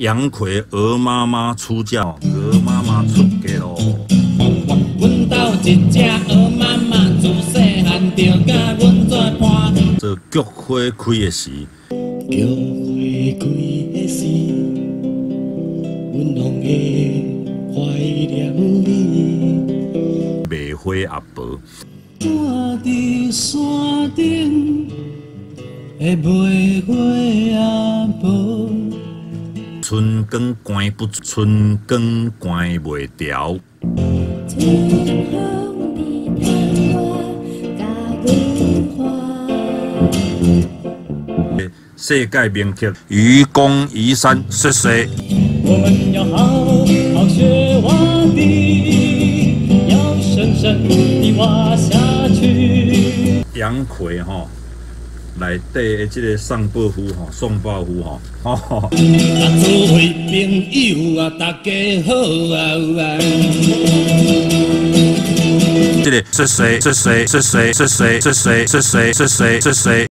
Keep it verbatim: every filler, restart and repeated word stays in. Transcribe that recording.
杨奎鹅妈妈出嫁，鹅妈妈出嫁咯。 阮兜一只鹅妈妈自细汉就甲阮做伴。 这菊花开的时， 菊花开的时，阮拢会怀念你。 梅花阿婆。 住伫山顶的梅花阿婆。 春光关不住，春光关袂掉。世界名曲《愚公移山》，谢谢。 我们要好好学挖地，要深深地挖下去。 杨奎吼。 内底的即个宋伯虎吼，宋伯虎吼，吼。啊， 诸位朋友啊，大家好啊！ 这个是谁？是谁？是谁？是谁？是谁？是谁？是谁？是谁？